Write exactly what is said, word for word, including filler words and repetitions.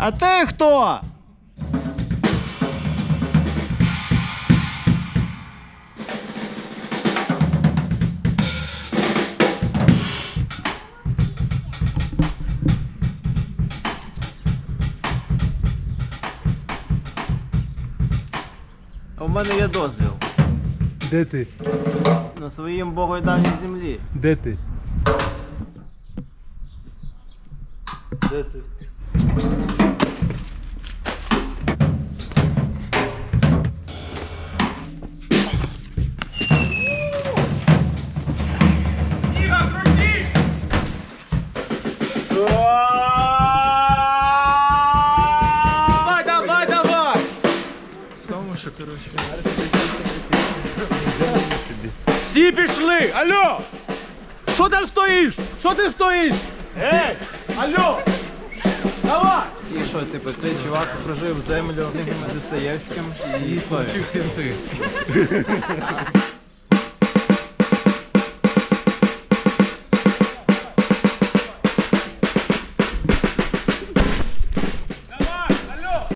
А ти хто? У мене є дозвіл. Де ти? На своїм богойданій землі. Де ти? Де ти? Давай, давай, давай! Тому що, коротше. Всі пішли! Алло! Що там стоїш? Що ти стоїш? Ей! Алло! Давай! І що, типу, цей чувак прожив землю Достоєвським і Вчив кінти.